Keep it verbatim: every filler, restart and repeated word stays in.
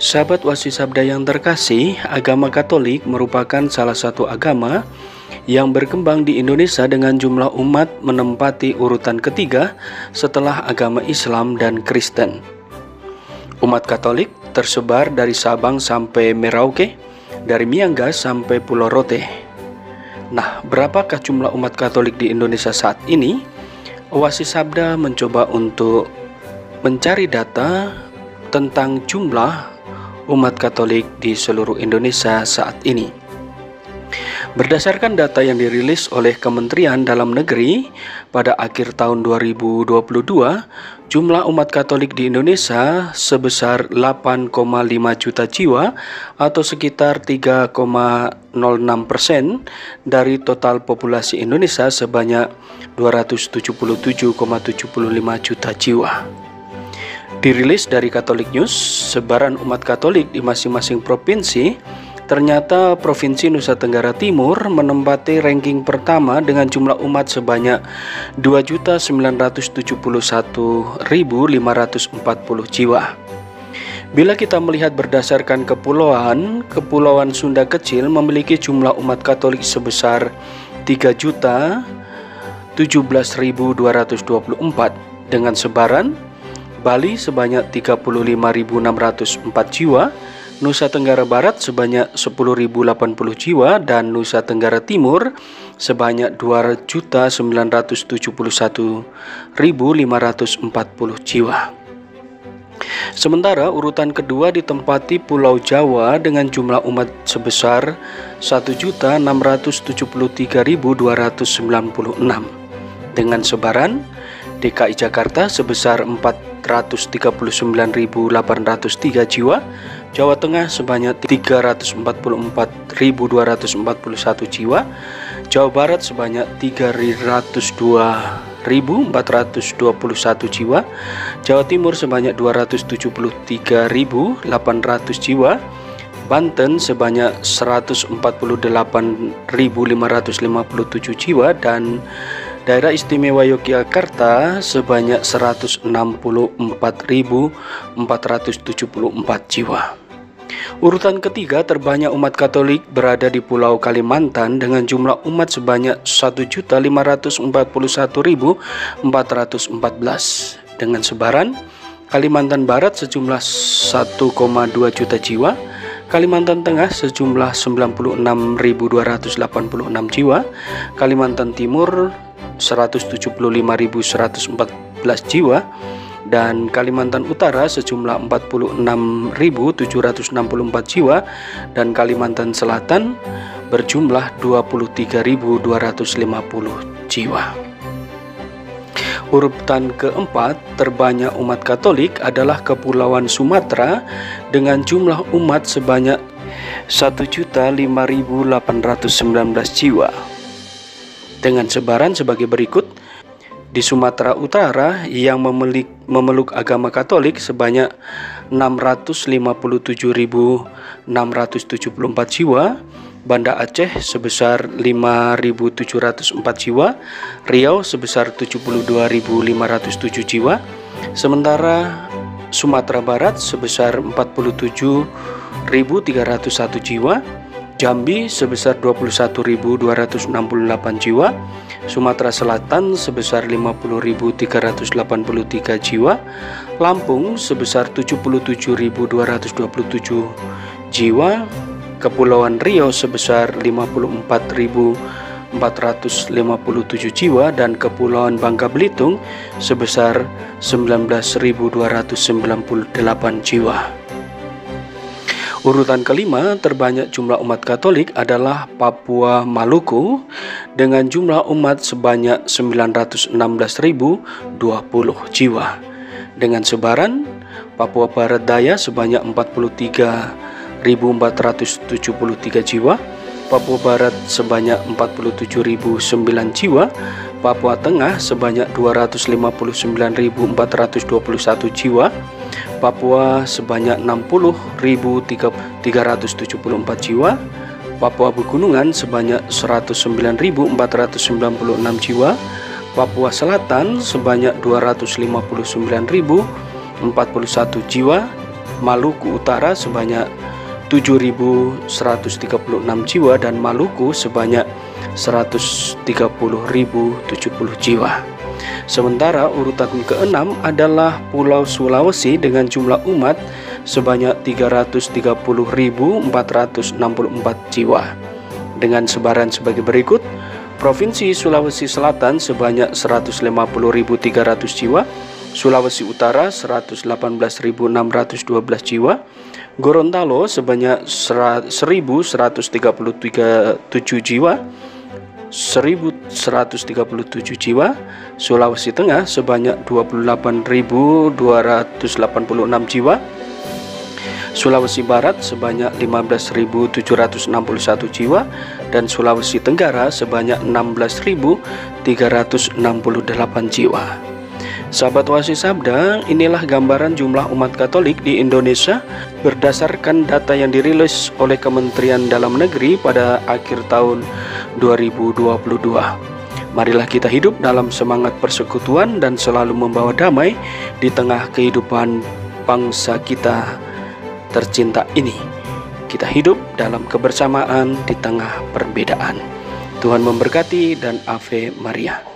Sahabat Wasi Sabda yang terkasih, agama Katolik merupakan salah satu agama yang berkembang di Indonesia dengan jumlah umat menempati urutan ketiga setelah agama Islam dan Kristen. Umat Katolik tersebar dari Sabang sampai Merauke, dari Miangas sampai Pulau Rote. Nah, berapakah jumlah umat Katolik di Indonesia saat ini? Wasi Sabda mencoba untuk mencari data tentang jumlah umat Katolik di seluruh Indonesia saat ini. Berdasarkan data yang dirilis oleh Kementerian Dalam Negeri pada akhir tahun dua ribu dua puluh dua, jumlah umat Katolik di Indonesia sebesar delapan koma lima juta jiwa atau sekitar tiga koma nol enam persen dari total populasi Indonesia sebanyak dua ratus tujuh puluh tujuh koma tujuh lima juta jiwa. Dirilis dari Catholic News, sebaran umat Katolik di masing-masing provinsi, ternyata Provinsi Nusa Tenggara Timur menempati ranking pertama dengan jumlah umat sebanyak dua juta sembilan ratus tujuh puluh satu ribu lima ratus empat puluh jiwa. Bila kita melihat berdasarkan kepulauan, Kepulauan Sunda Kecil memiliki jumlah umat Katolik sebesar tiga juta tujuh belas ribu dua ratus dua puluh empat dengan sebaran Bali sebanyak tiga puluh lima ribu enam ratus empat jiwa, Nusa Tenggara Barat sebanyak sepuluh ribu delapan puluh jiwa, dan Nusa Tenggara Timur sebanyak dua juta sembilan ratus tujuh puluh satu ribu lima ratus empat puluh jiwa. Sementara urutan kedua ditempati Pulau Jawa dengan jumlah umat sebesar satu juta enam ratus tujuh puluh tiga ribu dua ratus sembilan puluh enam dengan sebaran D K I Jakarta sebesar empat ratus tiga puluh sembilan ribu delapan ratus tiga jiwa, Jawa Tengah sebanyak tiga ratus empat puluh empat ribu dua ratus empat puluh satu jiwa, Jawa Barat sebanyak tiga ratus dua ribu empat ratus dua puluh satu jiwa, Jawa Timur sebanyak dua ratus tujuh puluh tiga ribu delapan ratus jiwa, Banten sebanyak seratus empat puluh delapan ribu lima ratus lima puluh tujuh jiwa, dan Daerah Istimewa Yogyakarta sebanyak seratus enam puluh empat ribu empat ratus tujuh puluh empat jiwa. Urutan ketiga terbanyak umat Katolik berada di Pulau Kalimantan dengan jumlah umat sebanyak satu juta lima ratus empat puluh satu ribu empat ratus empat belas dengan sebaran Kalimantan Barat sejumlah satu koma dua juta jiwa, Kalimantan Tengah sejumlah sembilan puluh enam ribu dua ratus delapan puluh enam jiwa, Kalimantan Timur seratus tujuh puluh lima ribu seratus empat belas jiwa, dan Kalimantan Utara sejumlah empat puluh enam ribu tujuh ratus enam puluh empat jiwa, dan Kalimantan Selatan berjumlah dua puluh tiga ribu dua ratus lima puluh jiwa. Urutan keempat terbanyak umat Katolik adalah Kepulauan Sumatera dengan jumlah umat sebanyak satu juta lima ribu delapan ratus sembilan belas jiwa. Dengan sebaran sebagai berikut: di Sumatera Utara yang memelik, memeluk agama Katolik sebanyak enam ratus lima puluh tujuh ribu enam ratus tujuh puluh empat jiwa, Banda Aceh sebesar lima ribu tujuh ratus empat jiwa, Riau sebesar tujuh puluh dua ribu lima ratus tujuh jiwa, sementara Sumatera Barat sebesar empat puluh tujuh ribu tiga ratus satu jiwa, Jambi sebesar dua puluh satu ribu dua ratus enam puluh delapan jiwa, Sumatera Selatan sebesar lima puluh ribu tiga ratus delapan puluh tiga jiwa, Lampung sebesar tujuh puluh tujuh ribu dua ratus dua puluh tujuh jiwa, Kepulauan Riau sebesar lima puluh empat ribu empat ratus lima puluh tujuh jiwa, dan Kepulauan Bangka Belitung sebesar sembilan belas ribu dua ratus sembilan puluh delapan jiwa. Urutan kelima terbanyak jumlah umat Katolik adalah Papua Maluku dengan jumlah umat sebanyak sembilan ratus enam belas ribu dua puluh jiwa. Dengan sebaran Papua Barat Daya sebanyak empat puluh tiga ribu empat ratus tujuh puluh tiga jiwa, Papua Barat sebanyak empat puluh tujuh ribu sembilan jiwa, Papua Tengah sebanyak dua ratus lima puluh sembilan ribu empat ratus dua puluh satu jiwa, Papua sebanyak enam puluh ribu tiga ratus tujuh puluh empat jiwa, Papua Pegunungan sebanyak seratus sembilan ribu empat ratus sembilan puluh enam jiwa, Papua Selatan sebanyak dua ratus lima puluh sembilan ribu empat puluh satu jiwa, Maluku Utara sebanyak tujuh ribu seratus tiga puluh enam jiwa dan Maluku sebanyak seratus tiga puluh ribu tujuh puluh jiwa. Sementara urutan keenam adalah Pulau Sulawesi dengan jumlah umat sebanyak tiga ratus tiga puluh ribu empat ratus enam puluh empat jiwa. Dengan sebaran sebagai berikut: Provinsi Sulawesi Selatan sebanyak seratus lima puluh ribu tiga ratus jiwa, Sulawesi Utara seratus delapan belas ribu enam ratus dua belas jiwa, Gorontalo sebanyak seribu seratus tiga puluh tujuh jiwa, seribu seratus tiga puluh tujuh jiwa, Sulawesi Tengah sebanyak dua puluh delapan ribu dua ratus delapan puluh enam jiwa, Sulawesi Barat sebanyak lima belas ribu tujuh ratus enam puluh satu jiwa, dan Sulawesi Tenggara sebanyak enam belas ribu tiga ratus enam puluh delapan jiwa. Sahabat Oasis Sabda, inilah gambaran jumlah umat Katolik di Indonesia berdasarkan data yang dirilis oleh Kementerian Dalam Negeri pada akhir tahun dua ribu dua puluh dua. Marilah kita hidup dalam semangat persekutuan dan selalu membawa damai di tengah kehidupan bangsa kita tercinta ini. Kita hidup dalam kebersamaan di tengah perbedaan. Tuhan memberkati dan Ave Maria.